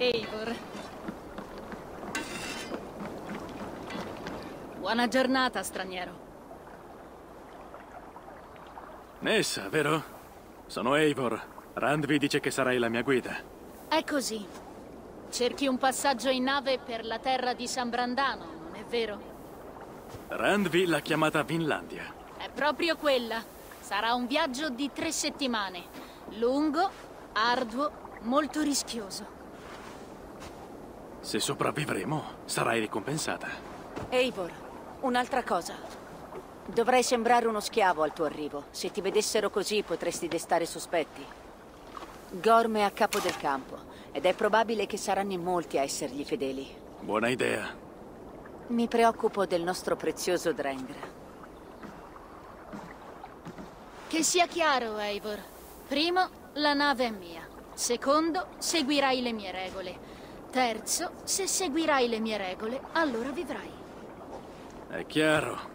Eivor. Buona giornata, straniero. Nessa, vero? Sono Eivor. Randvi dice che sarai la mia guida. È così. Cerchi un passaggio in nave per la terra di San Brandano, non è vero? Randvi l'ha chiamata Vinlandia. È proprio quella. Sarà un viaggio di 3 settimane. Lungo, arduo, molto rischioso. Se sopravvivremo, sarai ricompensata. Eivor, un'altra cosa. Dovrai sembrare uno schiavo al tuo arrivo. Se ti vedessero così potresti destare sospetti. Gorm è a capo del campo ed è probabile che saranno in molti a essergli fedeli. Buona idea. Mi preoccupo del nostro prezioso Drengra. Che sia chiaro, Eivor. Primo, la nave è mia. Secondo, seguirai le mie regole. Terzo, se seguirai le mie regole, allora vivrai. È chiaro.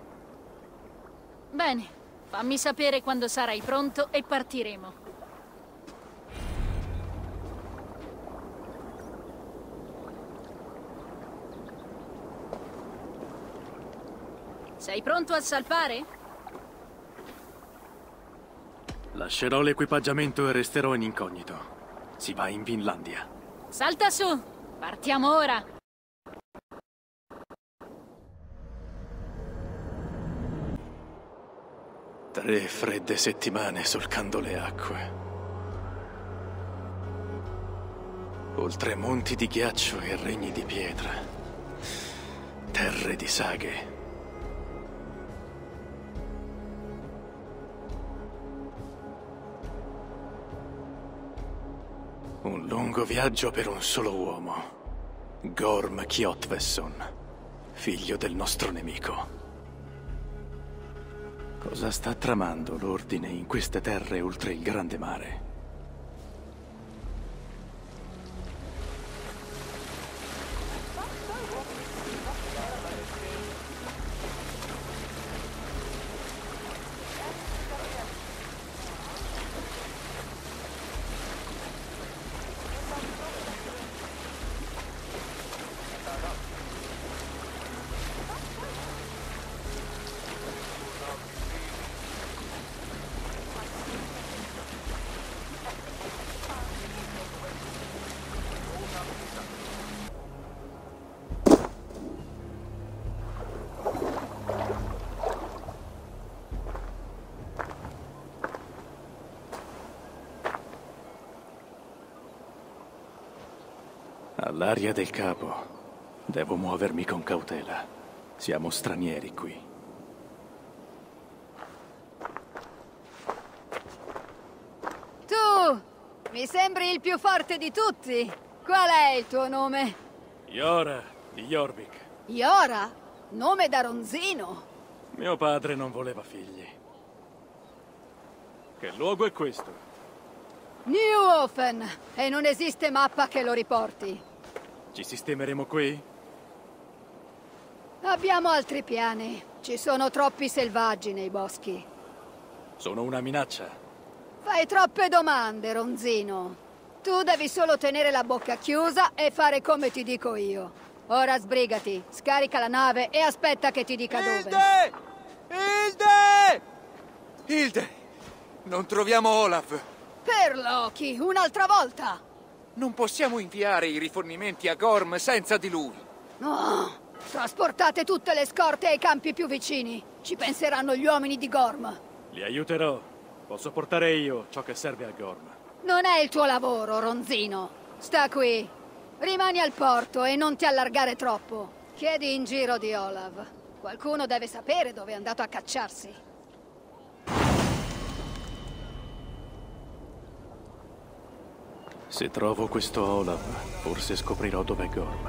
Bene, fammi sapere quando sarai pronto e partiremo. Sei pronto a salpare? Lascerò l'equipaggiamento e resterò in incognito. Si va in Vinlandia. Salta su! Partiamo ora! Tre fredde settimane solcando le acque. Oltre monti di ghiaccio e regni di pietra. Terre di saghe. Un lungo viaggio per un solo uomo. Gorm Kjotveson, figlio del nostro nemico. Cosa sta tramando l'ordine in queste terre oltre il grande mare? All'aria del capo, devo muovermi con cautela. Siamo stranieri qui. Tu! Mi sembri il più forte di tutti! Qual è il tuo nome? Yora di Jorvik. Yora? Nome da ronzino! Mio padre non voleva figli. Che luogo è questo? Newhofen! E non esiste mappa che lo riporti. Ci sistemeremo qui? Abbiamo altri piani. Ci sono troppi selvaggi nei boschi. Sono una minaccia. Fai troppe domande, ronzino. Tu devi solo tenere la bocca chiusa e fare come ti dico io. Ora sbrigati, scarica la nave e aspetta che ti dica dove. Hilde! Hilde! Non troviamo Olaf. Per Loki, un'altra volta! Non possiamo inviare i rifornimenti a Gorm senza di lui. Oh, trasportate tutte le scorte ai campi più vicini. Ci penseranno gli uomini di Gorm. Li aiuterò. Posso portare io ciò che serve a Gorm. Non è il tuo lavoro, ronzino. Sta qui. Rimani al porto e non ti allargare troppo. Chiedi in giro di Olav. Qualcuno deve sapere dove è andato a cacciarsi. Se trovo questo Olaf, forse scoprirò dov'è Gorm.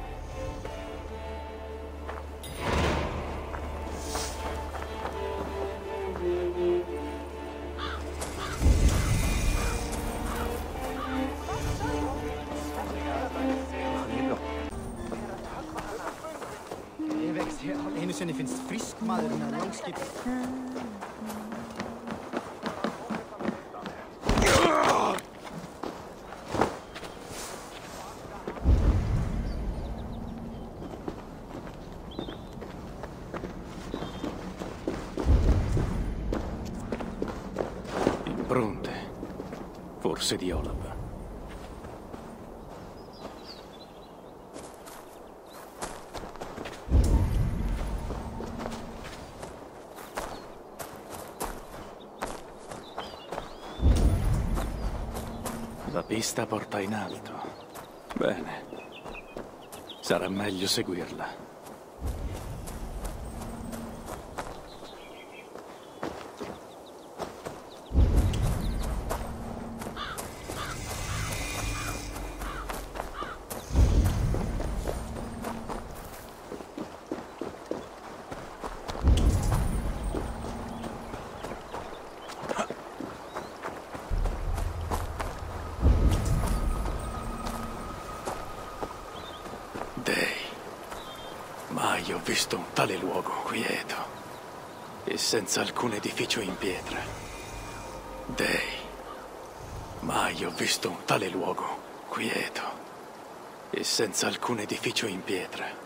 Ene finns friskmalm långs forse di Olav. La pista porta in alto. Bene. Sarà meglio seguirla. Mai ho visto un tale luogo quieto e senza alcun edificio in pietra. Dei, mai ho visto un tale luogo quieto e senza alcun edificio in pietra.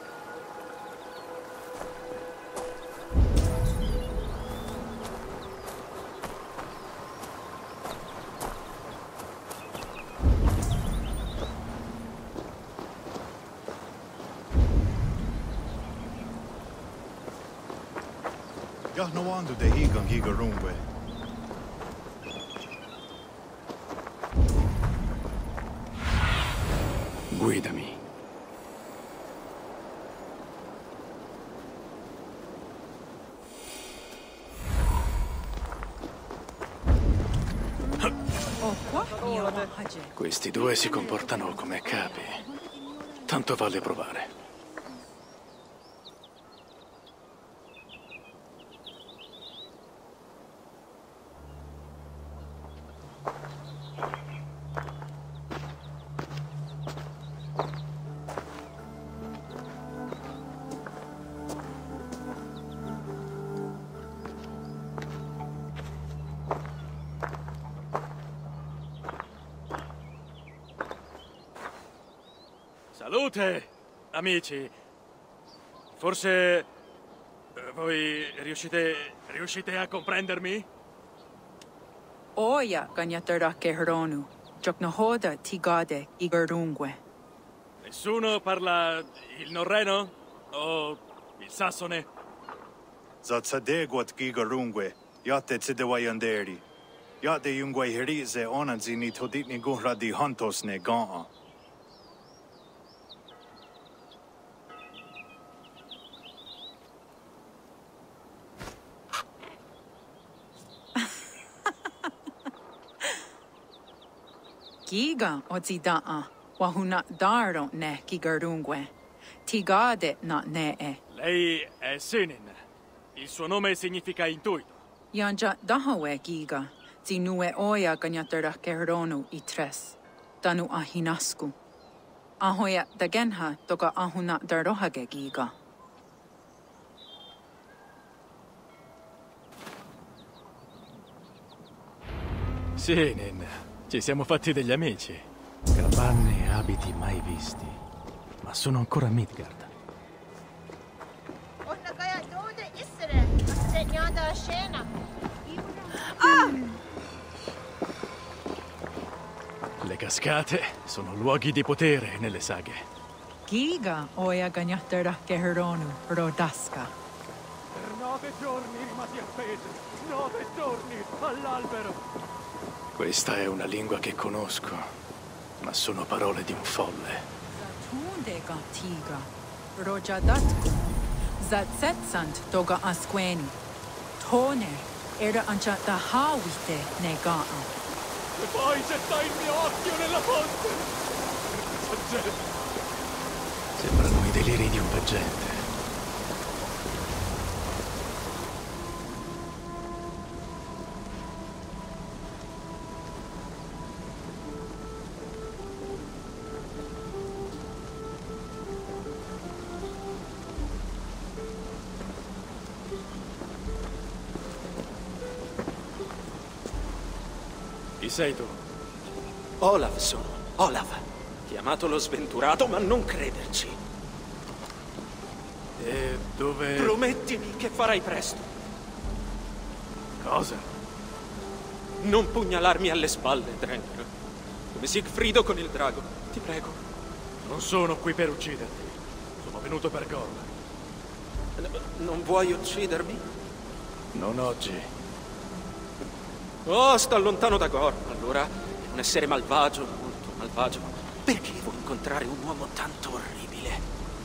Ja, no wonder the higan gigarumwe. Guidami. Questi due si comportano come capi. Tanto vale provare. Salute, amici. Forse voi riuscite a comprendermi? Oia Ganyatarakke Heronu, Joknahoda Tigade Igarungue. Nessuno parla il norreno? O il sassone? Zatsadegwat gigarumwe. Yate tsidewayanderi. Yate yungway herize onanzini toditni guhradi hantosne gaa. Giga ozidaa, wahuna daro ne Gigarungue. Tigade na nee. Lei è Sinin. Il suo nome significa intuito. Yanja dahawe Giga, zinue oia Ganyatarakke Heronu I tres. Danu ahinasku. Ahoya dagenha toga ahuna darohage Giga. Sinin, ci siamo fatti degli amici. Capanne e abiti mai visti. Ma sono ancora a Midgard. Le cascate sono luoghi di potere nelle saghe. Giga oia Ganyatarakke Heronu Rodaska. Per 9 giorni rimasi appesi. 9 giorni all'albero. Questa è una lingua che conosco, ma sono parole di un folle. Zatunde Gatiga. Rojadatku. Zatsetsant Doga Asqueni. Toner. Era ancia da hawite negaa. E poi gettai il mio occhio nella fonte. Sembrano i deliri di un veggente. Chi sei tu? Olav sono. Olav. Chiamato lo sventurato, ma non crederci. E dove... Promettimi che farai presto. Cosa? non pugnalarmi alle spalle, Drenker. Come Sigfrido con il drago, ti prego. Non sono qui per ucciderti. Sono venuto per Gorm. Non vuoi uccidermi? Non oggi. Oh, sta lontano da Gorm, allora. È un essere malvagio, molto malvagio. Perché vuoi incontrare un uomo tanto orribile?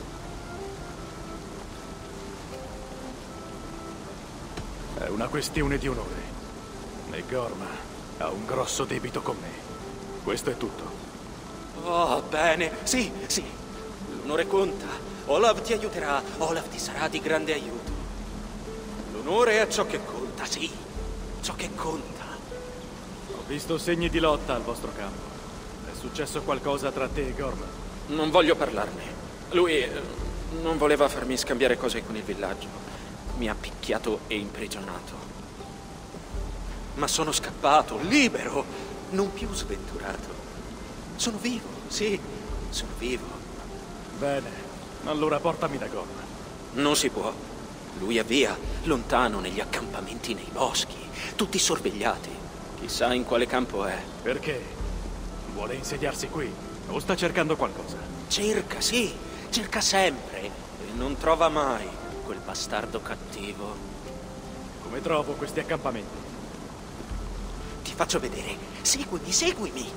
È una questione di onore. E Gorm ha un grosso debito con me. Questo è tutto. Oh, bene. Sì, sì. L'onore conta. Olav ti aiuterà. Olav ti sarà di grande aiuto. L'onore è ciò che conta, sì. Ciò che conta. Ho visto segni di lotta al vostro campo. È successo qualcosa tra te e Gorm? Non voglio parlarne. Lui non voleva farmi scambiare cose con il villaggio. Mi ha picchiato e imprigionato. Ma sono scappato, libero, non più sventurato. Sono vivo, sì, sono vivo. Bene, allora portami da Gorm. Non si può. Lui è via, lontano negli accampamenti nei boschi, tutti sorvegliati. Chissà in quale campo è. Perché? Vuole insediarsi qui? O sta cercando qualcosa? Cerca, sì, cerca sempre. E non trova mai quel bastardo cattivo. Come trovo questi accampamenti? Ti faccio vedere. Seguimi, seguimi.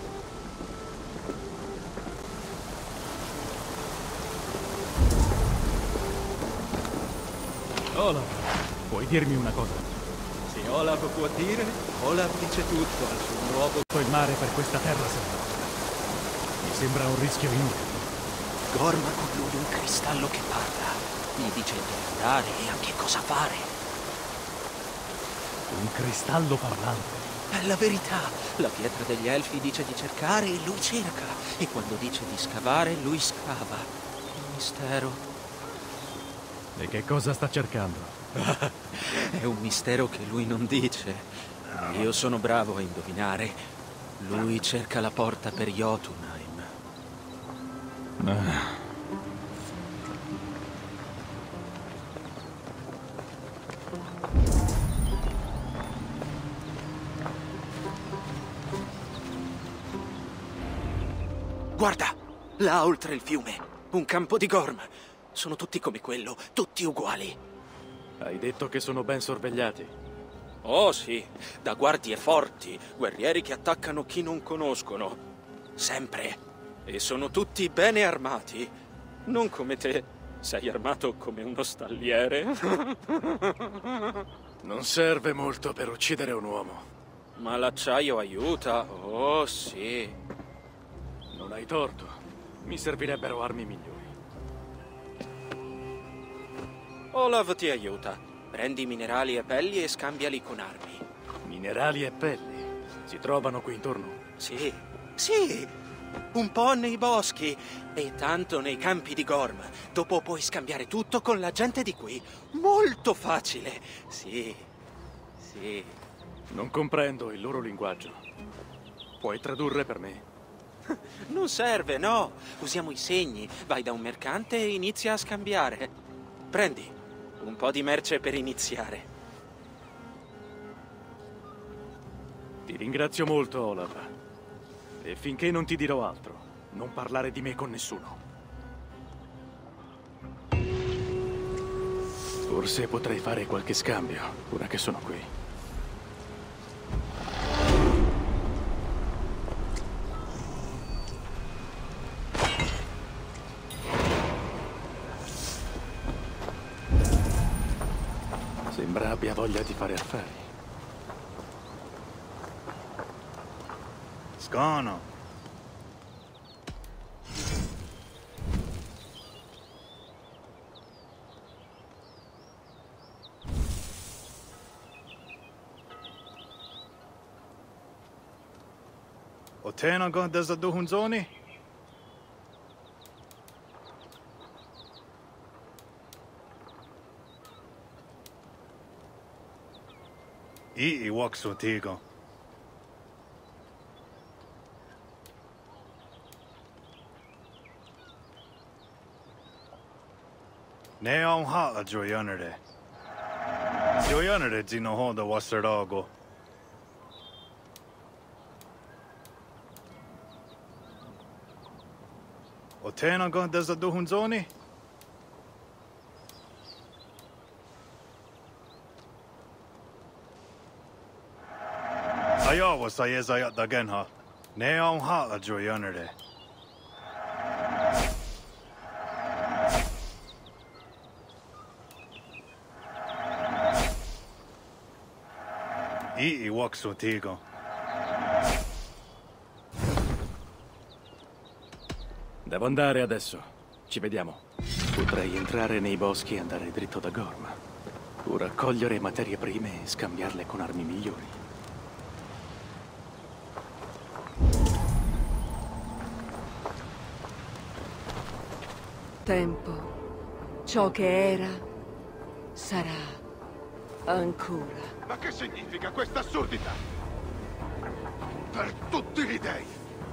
Olav, puoi dirmi una cosa? Se Olav può dire, Olav dice tutto al suo nuovo... Il mare per questa terra sembra... Mi sembra un rischio inutile. Gorm ha con lui un cristallo che parla. Gli dice dove andare e anche cosa fare. Un cristallo parlante? È la verità. La pietra degli elfi dice di cercare e lui cerca. E quando dice di scavare, lui scava. Un mistero. E che cosa sta cercando? È un mistero che lui non dice. Io sono bravo a indovinare. Lui cerca la porta per Jotunheim. Guarda! Là oltre il fiume. Un campo di Gorm. Sono tutti come quello, tutti uguali. Hai detto che sono ben sorvegliati. Oh sì, da guardie forti, guerrieri che attaccano chi non conoscono. Sempre. E sono tutti bene armati. Non come te. Sei armato come uno stalliere. Non serve molto per uccidere un uomo. Ma l'acciaio aiuta. Oh sì. Non hai torto. Mi servirebbero armi migliori. Olav ti aiuta. Prendi minerali e pelli e scambiali con armi. Minerali e pelli? Si trovano qui intorno? Sì, sì. Un po' nei boschi e tanto nei campi di Gorm. Dopo puoi scambiare tutto con la gente di qui. Molto facile. Sì, sì. Non comprendo il loro linguaggio. Puoi tradurre per me? Non serve, no. Usiamo i segni. Vai da un mercante e inizia a scambiare. Prendi. Un po' di merce per iniziare. Ti ringrazio molto, Olav. E finché non ti dirò altro, non parlare di me con nessuno. Forse potrei fare qualche scambio, ora che sono qui. Sembra abbia voglia di fare affari. Scono. O tena go deza duhunzoni? I waksu tigo. Ne on ha a joyanere. Joyanere zino hoda wasarago. O tena gon desa duhunzoni? Ayawa sa yezayat da genha. Ne on ha a joyanere. I waksu tigo. Devo andare adesso. Ci vediamo. Potrei entrare nei boschi e andare dritto da Gorm. O raccogliere materie prime e scambiarle con armi migliori. Tempo. Ciò che era, sarà ancora. Ma che significa questa assurdità? Per tutti gli dei!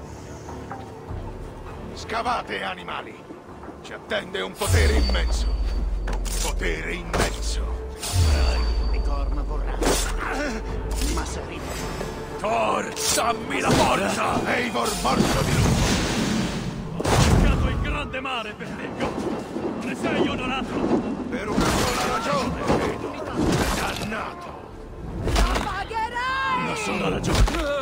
Scavate, animali! Ci attende un potere immenso! Un potere immenso! Di Gorm vorrà. Ma saremo. Thor, dammi la forza! Eivor morto di lupo! Ho cercato il grande mare per te, Gorm. Ne sei onorato? Per una sola ragione, vedo! Dannato! Una sola ragione.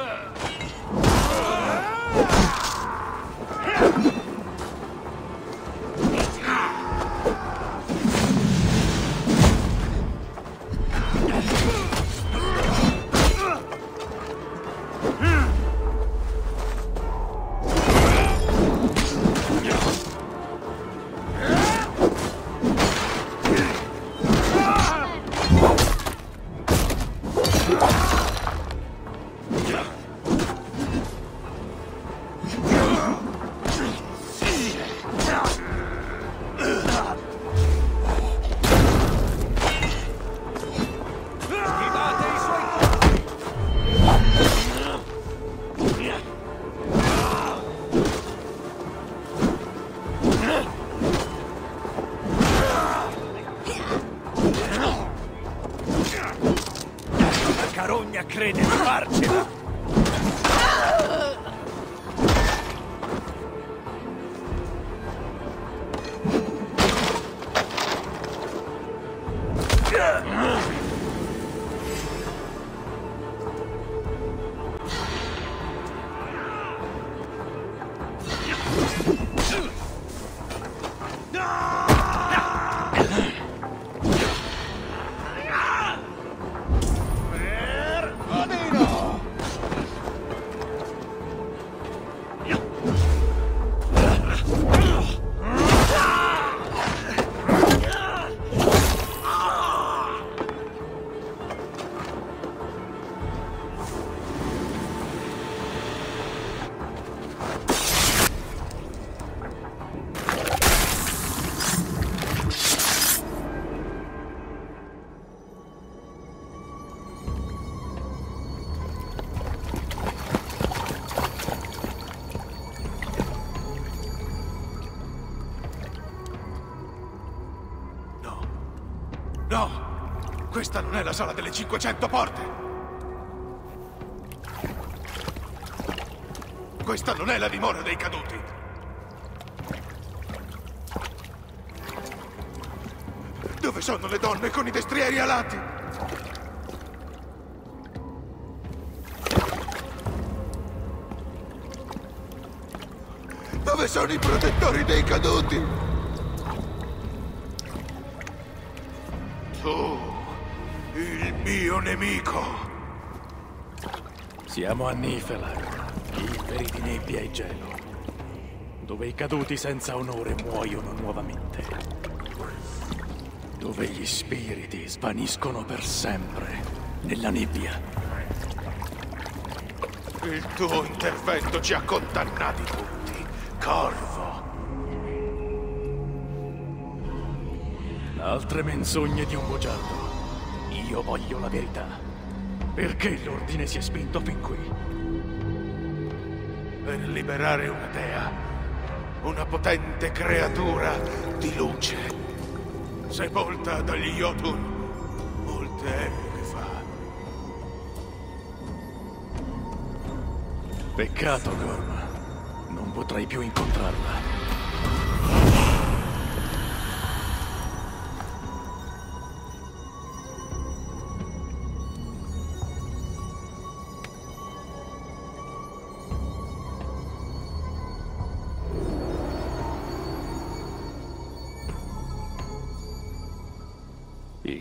Carogna crede di farcela! No! Questa non è la sala delle 500 porte! Questa non è la dimora dei caduti! Dove sono le donne con i destrieri alati? Dove sono i protettori dei caduti? Tu, il mio nemico. Siamo a Nifelheim, liberi di nebbia e gelo, dove i caduti senza onore muoiono nuovamente, dove gli spiriti svaniscono per sempre nella nebbia. Il tuo intervento ci ha condannati tutti, Corvo. Altre menzogne di un bugiardo. Io voglio la verità. Perché l'ordine si è spinto fin qui? Per liberare una dea, una potente creatura di luce, sepolta dagli Jotun molte epoche fa. Peccato, Gorm. Non potrai più incontrarla.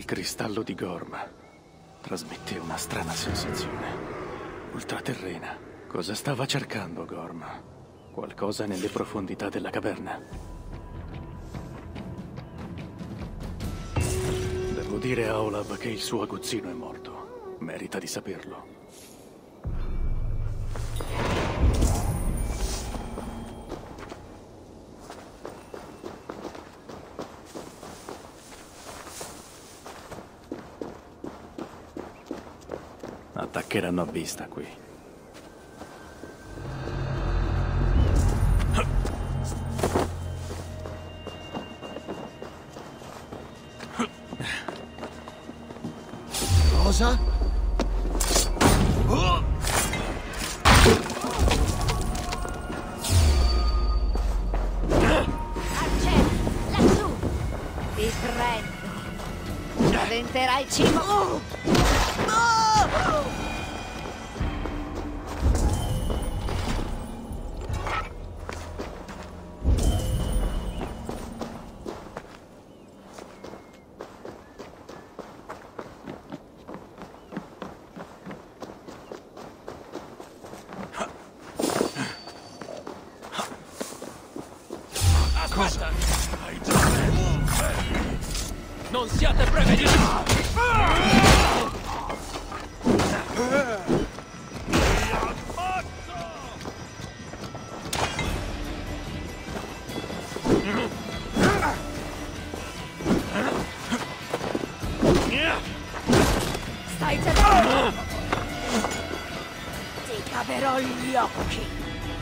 cristallo di Gorm trasmette una strana sensazione. Ultraterrena. Cosa stava cercando Gorm? Qualcosa nelle profondità della caverna? Devo dire a Olav che il suo aguzzino è morto. Merita di saperlo. Attaccheranno a vista qui. Cosa? Arciere, lassù! Ti prendo! Diventerai cibo! Aspetta! Non siate prevediti! Stai zitto! Ti caverò gli occhi!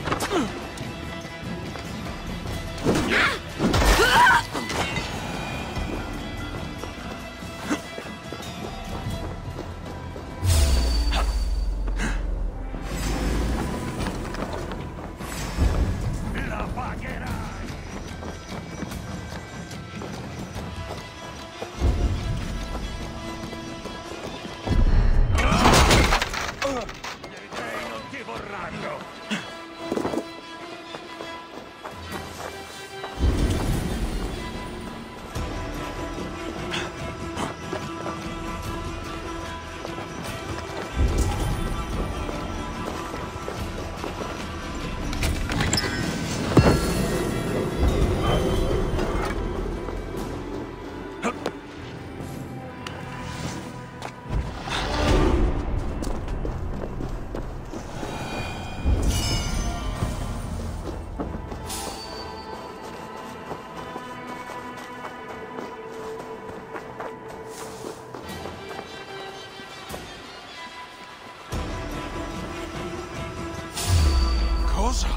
Cosa?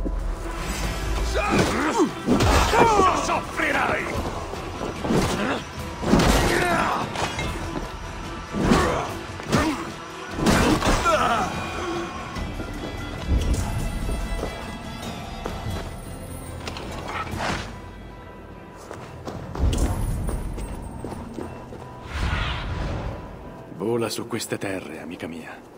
Soffrirai! Vola su queste terre, amica mia.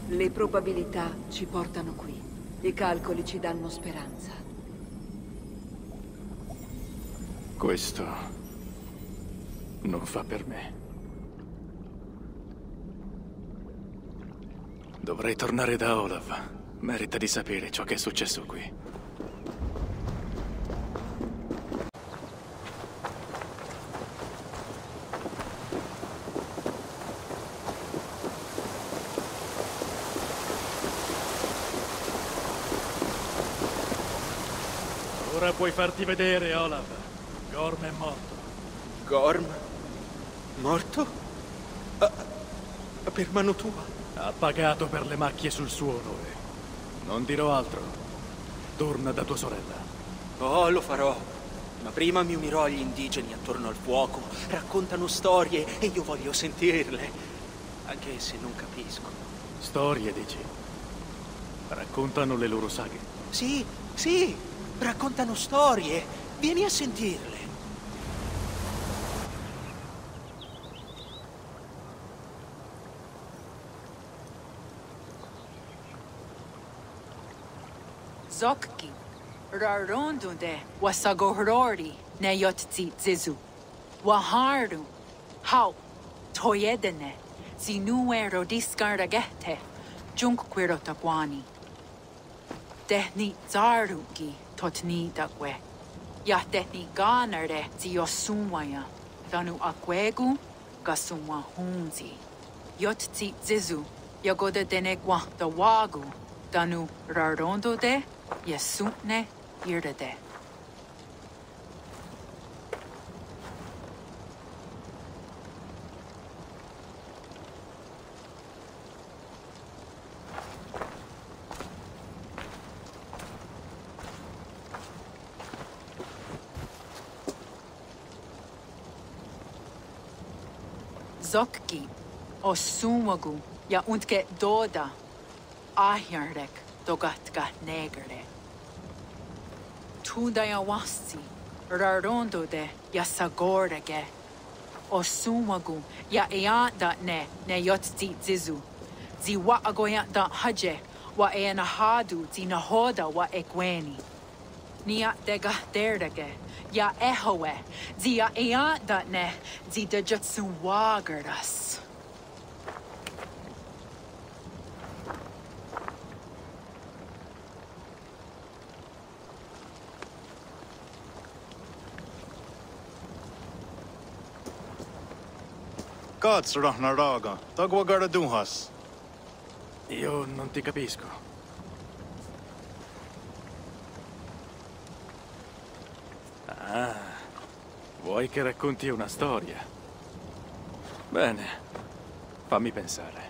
Le probabilità ci portano qui. I calcoli ci danno speranza. Questo non fa per me. Dovrei tornare da Olaf. Merita di sapere ciò che è successo qui. Ora puoi farti vedere, Olaf. Gorm è morto. Gorm? Morto? Per mano tua? Ha pagato per le macchie sul suo onore. Non dirò altro. Torna da tua sorella. Oh, lo farò. Ma prima mi unirò agli indigeni attorno al fuoco. Raccontano storie e io voglio sentirle. Anche se non capisco. Storie, dici? Raccontano le loro saghe? Sì, sì. Raccontano storie. Vieni a sentirle. Zokki, rarondunde wasagohrori neyotzi zizu. Waharu, hau, toyedene, zinue rodiskaragete, junkquirotakwani. Tehni zarugi totni dakwe. Ya tehni ganare ziosumwaya, danu akwegu gasumwa hunzi. Yotzi zizu, yagoda denegwa dawagu, danu rarondo de, yesutne irdade. Zokki, osumagu, ya untke doda, ahjarek, dogatka negere. Tudayawasi, rarondo de, ya sagorege, osumagu, ya eanda ne yotzi zizu, zi wa agoya da haje, wa eanahadu zi nahoda wa ekweni. Nia dega derdege, ya ehowe, zi ya eanda ne, zi de jutsu wagardas. Gods rahna raga. Tagwa gara duhas. Io non ti capisco. Ah, vuoi che racconti una storia? Bene, fammi pensare.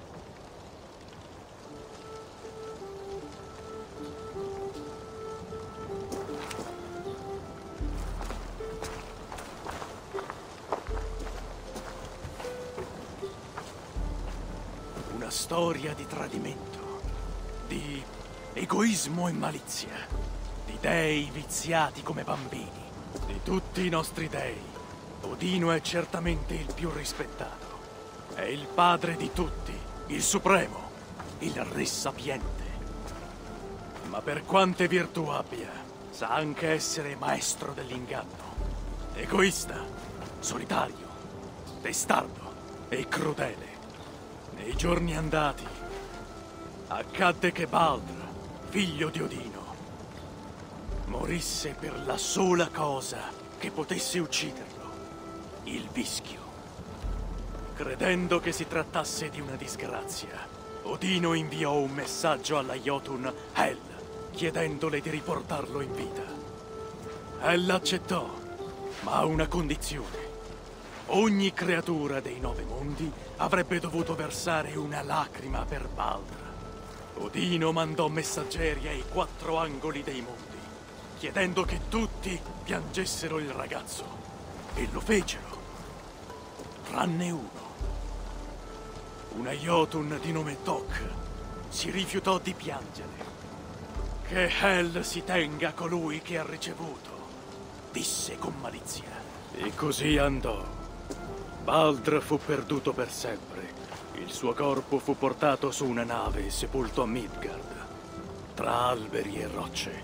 Una storia di tradimento, di egoismo e malizia, di dei viziati come bambini. Di tutti i nostri dei, Odino è certamente il più rispettato. È il padre di tutti, il supremo, il re sapiente. Ma per quante virtù abbia, sa anche essere maestro dell'inganno. Egoista, solitario, testardo e crudele. Nei giorni andati, accadde che Baldr, figlio di Odino, morisse per la sola cosa che potesse ucciderlo, il vischio. Credendo che si trattasse di una disgrazia, Odino inviò un messaggio alla Jotun Hel, chiedendole di riportarlo in vita. Hel accettò, ma a una condizione. Ogni creatura dei 9 mondi avrebbe dovuto versare una lacrima per Baldr. Odino mandò messaggeri ai 4 angoli dei mondi, chiedendo che tutti piangessero il ragazzo. E lo fecero, tranne uno. Una Jotun di nome Tok si rifiutò di piangere. Che Hel si tenga colui che ha ricevuto, disse con malizia. E così andò. Baldr fu perduto per sempre. Il suo corpo fu portato su una nave e sepolto a Midgard, tra alberi e rocce.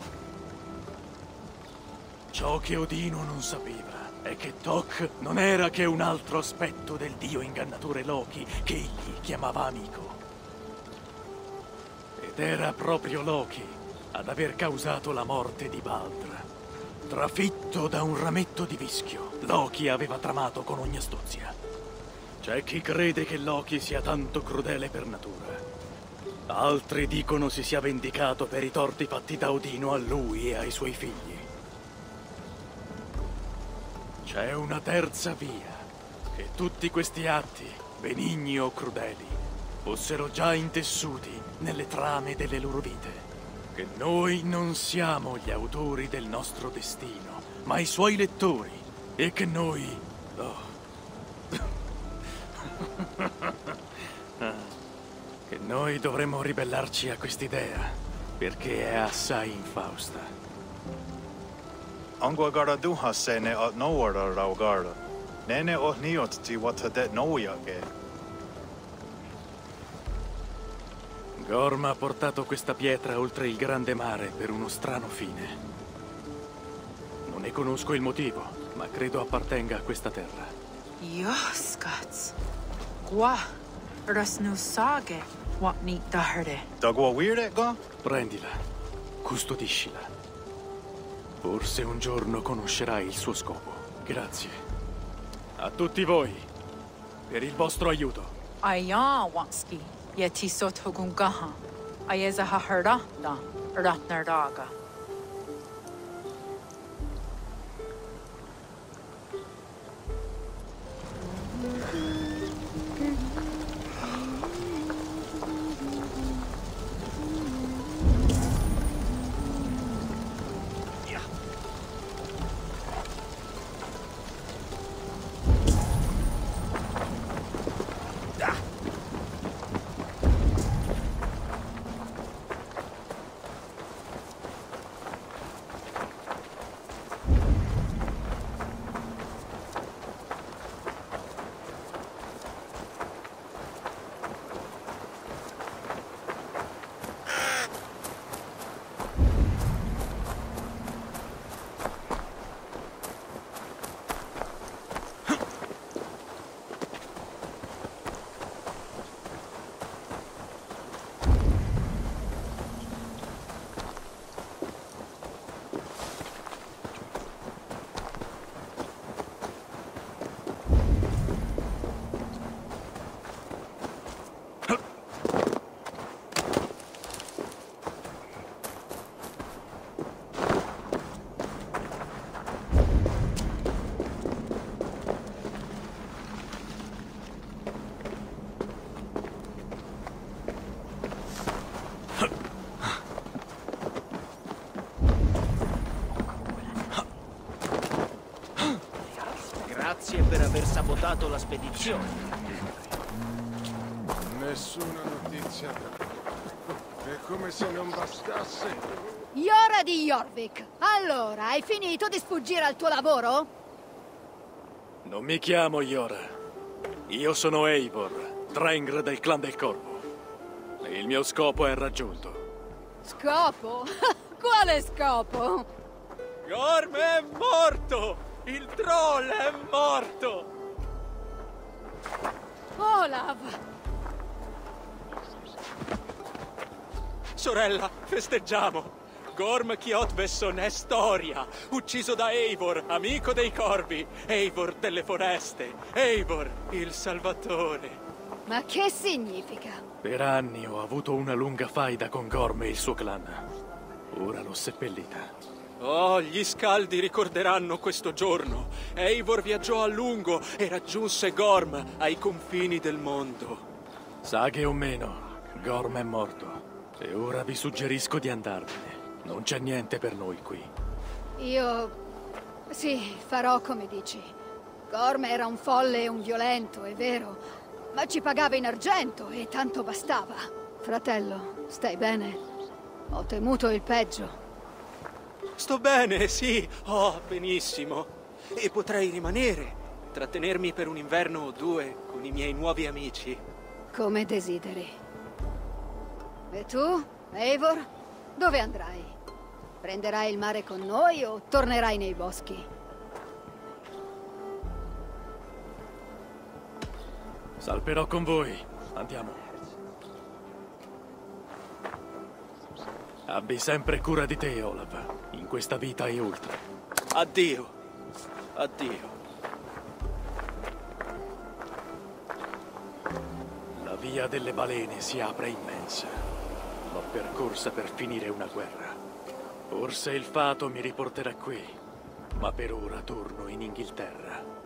Ciò che Odino non sapeva è che Thok non era che un altro aspetto del dio ingannatore Loki che egli chiamava amico. Ed era proprio Loki ad aver causato la morte di Baldr. Trafitto da un rametto di vischio, Loki aveva tramato con ogni astuzia. C'è chi crede che Loki sia tanto crudele per natura. Altri dicono si sia vendicato per i torti fatti da Odino a lui e ai suoi figli. C'è una terza via, che tutti questi atti, benigni o crudeli, fossero già intessuti nelle trame delle loro vite. Che noi non siamo gli autori del nostro destino, ma i suoi lettori, e che noi... Oh. Che noi dovremmo ribellarci a quest'idea, perché è assai infausta. Angwa gara duha sene at nowara raugara. Nene o niot ti watadet noyake. Gorm ha portato questa pietra oltre il grande mare per uno strano fine. Non ne conosco il motivo, ma credo appartenga a questa terra. Yoskats. Gua. Rasnu sage. Wat ni daherde. Dagwa weird ga? Prendila, custodiscila. Forse un giorno conoscerai il suo scopo. Grazie. A tutti voi, per il vostro aiuto. Aya wanski. Yeti sotogungaha. Ayeza haharata. Ratnardaga. Grazie per aver sabotato la spedizione. Nessuna notizia. È come se non bastasse. Yora di Jorvik, allora, hai finito di sfuggire al tuo lavoro? Non mi chiamo Yora. Io sono Eivor, Drengr del clan del Corvo. E il mio scopo è raggiunto. Scopo? Quale scopo? Gorm è morto! Il troll è morto! Olav! Sorella, festeggiamo! Gorm Kjotveson è storia! Ucciso da Eivor, amico dei corvi! Eivor delle foreste! Eivor, il salvatore! Ma che significa? Per anni ho avuto una lunga faida con Gorm e il suo clan. Ora l'ho seppellita. Oh, gli scaldi ricorderanno questo giorno. Eivor viaggiò a lungo e raggiunse Gorm ai confini del mondo. Saghe o meno, Gorm è morto. E ora vi suggerisco di andarvene. Non c'è niente per noi qui. Io... sì, farò come dici. Gorm era un folle e un violento, è vero. Ma ci pagava in argento e tanto bastava. Fratello, stai bene? Ho temuto il peggio. Sto bene, sì. Oh, benissimo. E potrei rimanere, trattenermi per un inverno o due con i miei nuovi amici. Come desideri. E tu, Eivor? Dove andrai? Prenderai il mare con noi o tornerai nei boschi? Salperò con voi. Andiamo. Abbi sempre cura di te, Olaf, in questa vita e oltre. Addio. Addio. La via delle balene si apre immensa. L'ho percorsa per finire una guerra. Forse il fato mi riporterà qui, ma per ora torno in Inghilterra.